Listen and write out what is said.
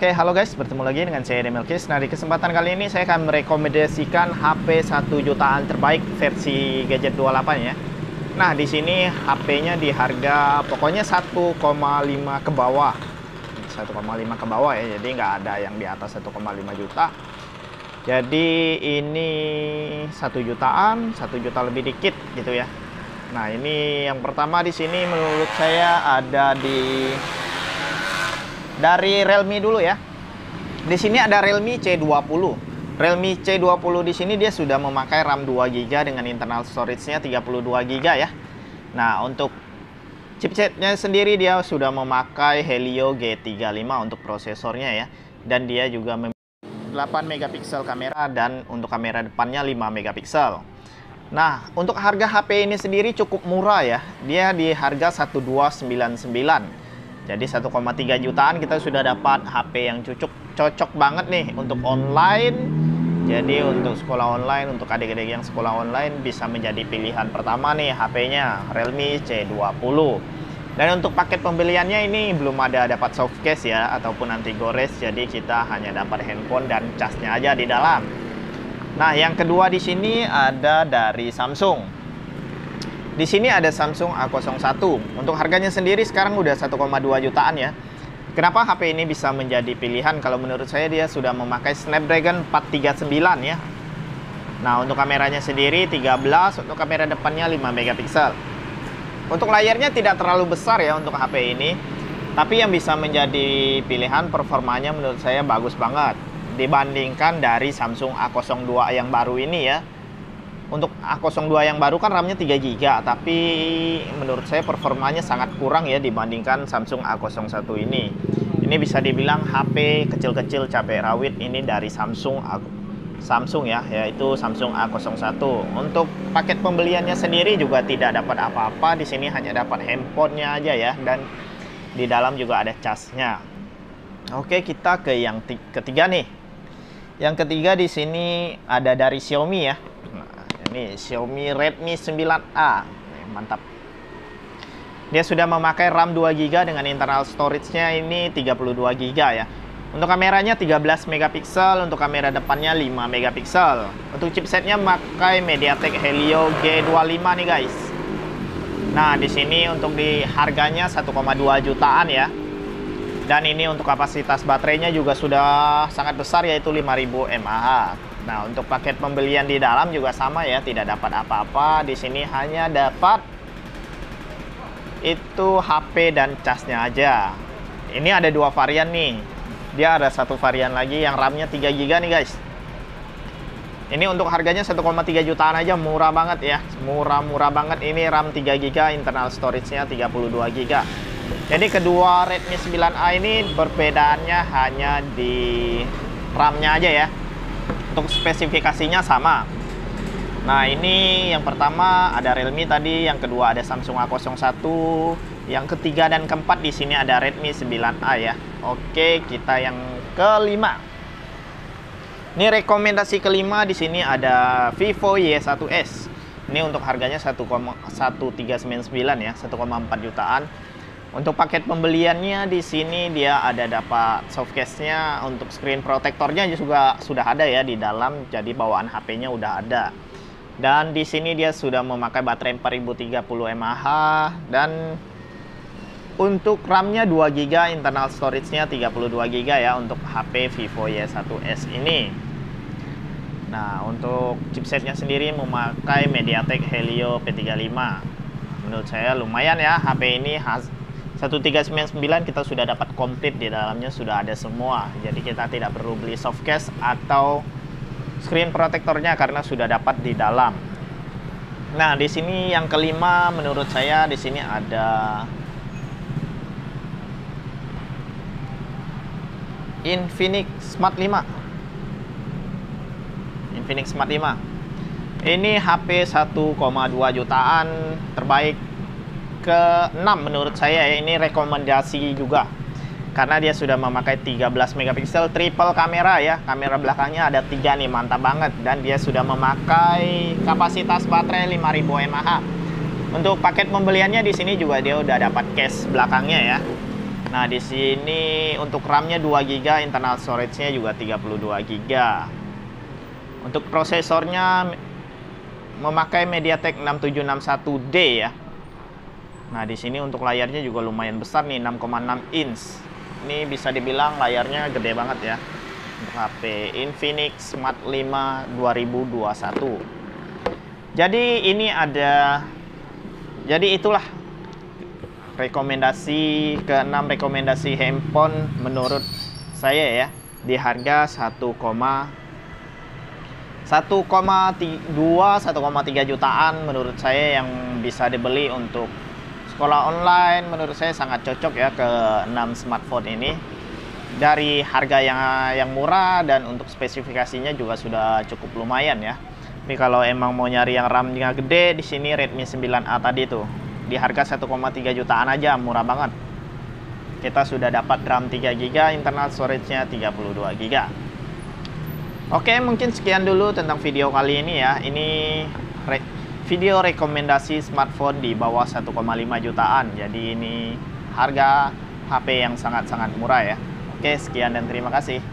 Oke, halo guys, bertemu lagi dengan saya Demelkis. Nah, di kesempatan kali ini saya akan merekomendasikan HP 1 jutaan terbaik versi gadget 28 ya. Nah, di sini HP-nya di harga pokoknya 1,5 ke bawah. 1,5 ke bawah ya, jadi nggak ada yang di atas 1,5 juta. Jadi ini 1 jutaan, 1 juta lebih dikit gitu ya. Nah, ini yang pertama di sini menurut saya ada dari Realme dulu ya. Di sini ada Realme C20. Realme C20 di sini dia sudah memakai RAM 2GB dengan internal storage-nya 32GB ya. Nah, untuk chipsetnya sendiri dia sudah memakai Helio G35 untuk prosesornya ya. Dan dia juga 8 megapiksel kamera dan untuk kamera depannya 5 megapiksel. Nah, untuk harga HP ini sendiri cukup murah ya. Dia di harga 1299. Jadi 1,3 jutaan kita sudah dapat HP yang cocok banget nih untuk online. Jadi untuk sekolah online, untuk adik-adik yang sekolah online bisa menjadi pilihan pertama nih HP-nya Realme C20. Dan untuk paket pembeliannya ini belum ada dapat softcase ya ataupun anti gores. Jadi kita hanya dapat handphone dan casnya aja di dalam. Nah, yang kedua di sini ada dari Samsung. Di sini ada Samsung A01. Untuk harganya sendiri sekarang udah 1,2 jutaan ya. Kenapa HP ini bisa menjadi pilihan? Kalau menurut saya dia sudah memakai Snapdragon 439 ya. Nah, untuk kameranya sendiri 13, untuk kamera depannya 5 megapiksel. Untuk layarnya tidak terlalu besar ya untuk HP ini. Tapi yang bisa menjadi pilihan performanya menurut saya bagus banget dibandingkan dari Samsung A02 yang baru ini ya. Untuk A02 yang baru kan RAM-nya 3GB, tapi menurut saya performanya sangat kurang ya dibandingkan Samsung A01 ini. Ini bisa dibilang HP kecil-kecil cabai rawit ini dari Samsung ya, yaitu Samsung A01. Untuk paket pembeliannya sendiri juga tidak dapat apa-apa, di sini hanya dapat handphonenya aja ya, dan di dalam juga ada casnya. Oke, kita ke yang ketiga nih. Yang ketiga di sini ada dari Xiaomi ya. Ini Xiaomi Redmi 9A. Mantap. Dia sudah memakai RAM 2GB dengan internal storage-nya ini 32GB ya. Untuk kameranya 13 megapiksel, untuk kamera depannya 5 megapiksel. Untuk chipsetnya memakai MediaTek Helio G25 nih guys. Nah, di sini untuk di harganya 1,2 jutaan ya. Dan ini untuk kapasitas baterainya juga sudah sangat besar yaitu 5000 mAh. Nah, untuk paket pembelian di dalam juga sama ya, tidak dapat apa-apa. Di sini hanya dapat itu HP dan casnya aja. Ini ada dua varian nih. Dia ada satu varian lagi yang RAM-nya 3GB nih guys. Ini untuk harganya 1,3 jutaan aja, murah banget ya. Murah banget. Ini RAM 3GB, internal storage-nya 32GB. Jadi kedua Redmi 9A ini perbedaannya hanya di RAM-nya aja ya. Untuk spesifikasinya sama. Nah, ini yang pertama ada Realme tadi, yang kedua ada Samsung A01, yang ketiga dan keempat di sini ada Redmi 9A ya. Oke, kita yang kelima. Ini rekomendasi kelima di sini ada Vivo Y1s. Ini untuk harganya 1,1399 ya, 1,4 jutaan. Untuk paket pembeliannya di sini dia ada dapat softcase-nya, untuk screen protectornya juga sudah ada ya di dalam, jadi bawaan HP-nya udah ada. Dan di sini dia sudah memakai baterai 4030 mAh dan untuk RAM-nya 2GB, internal storage-nya 32GB ya untuk HP Vivo Y1s ini. Nah, untuk chipsetnya sendiri memakai MediaTek Helio P35. Menurut saya lumayan ya HP ini. 1399 kita sudah dapat komplit, di dalamnya sudah ada semua. Jadi kita tidak perlu beli softcase atau screen protectornya karena sudah dapat di dalam. Nah, di sini yang kelima menurut saya di sini ada Infinix Smart 5. Infinix Smart 5. Ini HP 1,2 jutaan terbaik ke-6 menurut saya ya. Ini rekomendasi juga karena dia sudah memakai 13 megapiksel triple kamera ya. Kamera belakangnya ada 3 nih, mantap banget. Dan dia sudah memakai kapasitas baterai 5000 mAh. Untuk paket pembeliannya di sini juga dia udah dapat case belakangnya ya. Nah, di sini untuk RAM-nya 2 GB, internal storage-nya juga 32 GB. Untuk prosesornya memakai MediaTek 6761D ya. Nah, di sini untuk layarnya juga lumayan besar nih, 6,6 inch. Ini bisa dibilang layarnya gede banget ya. Untuk HP Infinix Smart 5 2021. Jadi itulah rekomendasi ke-6 rekomendasi handphone menurut saya ya, di harga 1,3 jutaan menurut saya, yang bisa dibeli untuk sekolah online. Menurut saya sangat cocok ya ke 6 smartphone ini, dari harga yang murah dan untuk spesifikasinya juga sudah cukup lumayan ya. Tapi kalau emang mau nyari yang RAM-nya gede, di sini Redmi 9A tadi tuh di harga 1,3 jutaan aja, murah banget. Kita sudah dapat RAM 3 GB, internal storage-nya 32 GB. Oke, mungkin sekian dulu tentang video kali ini ya. Ini video rekomendasi smartphone di bawah 1,5 jutaan. Jadi ini harga HP yang sangat-sangat murah ya. Oke, sekian dan terima kasih.